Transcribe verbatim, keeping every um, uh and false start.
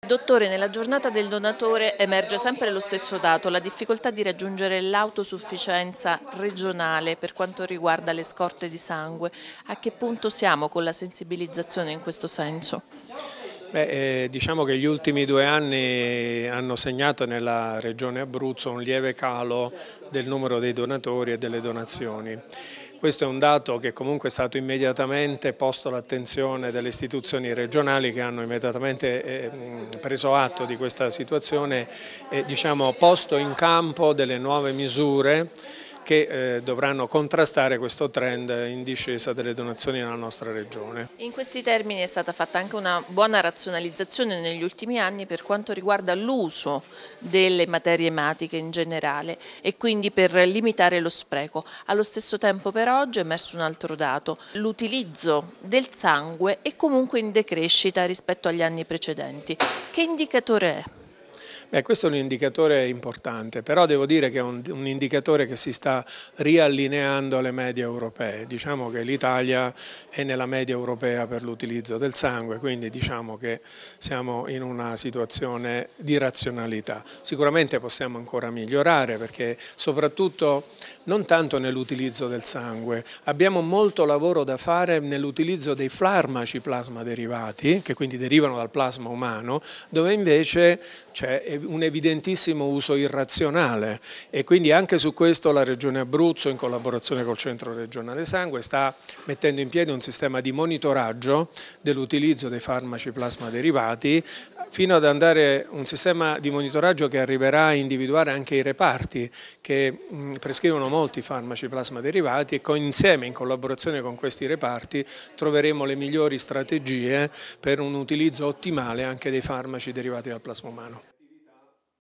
Dottore, nella giornata del donatore emerge sempre lo stesso dato, la difficoltà di raggiungere l'autosufficienza regionale per quanto riguarda le scorte di sangue. A che punto siamo con la sensibilizzazione in questo senso? Beh, eh, diciamo che gli ultimi due anni hanno segnato nella regione Abruzzo un lieve calo del numero dei donatori e delle donazioni. Questo è un dato che comunque è stato immediatamente posto all'attenzione delle istituzioni regionali, che hanno immediatamente eh, preso atto di questa situazione e diciamo, posto in campo delle nuove misure che eh, dovranno contrastare questo trend in discesa delle donazioni nella nostra regione. In questi termini è stata fatta anche una buona razionalizzazione negli ultimi anni per quanto riguarda l'uso delle materie ematiche in generale e quindi per limitare lo spreco. Allo stesso tempo per oggi è emerso un altro dato: l'utilizzo del sangue è comunque in decrescita rispetto agli anni precedenti. Che indicatore è? Beh, questo è un indicatore importante, però devo dire che è un, un indicatore che si sta riallineando alle medie europee. Diciamo che l'Italia è nella media europea per l'utilizzo del sangue, quindi diciamo che siamo in una situazione di razionalità. Sicuramente possiamo ancora migliorare, perché soprattutto non tanto nell'utilizzo del sangue, abbiamo molto lavoro da fare nell'utilizzo dei farmaci plasma derivati, che quindi derivano dal plasma umano, dove invece c'è un evidentissimo uso irrazionale, e quindi anche su questo la Regione Abruzzo, in collaborazione col Centro Regionale Sangue, sta mettendo in piedi un sistema di monitoraggio dell'utilizzo dei farmaci plasma derivati, fino ad andare un sistema di monitoraggio che arriverà a individuare anche i reparti che mh, prescrivono molti farmaci plasma derivati, e con, insieme, in collaborazione con questi reparti, troveremo le migliori strategie per un utilizzo ottimale anche dei farmaci derivati dal plasma umano.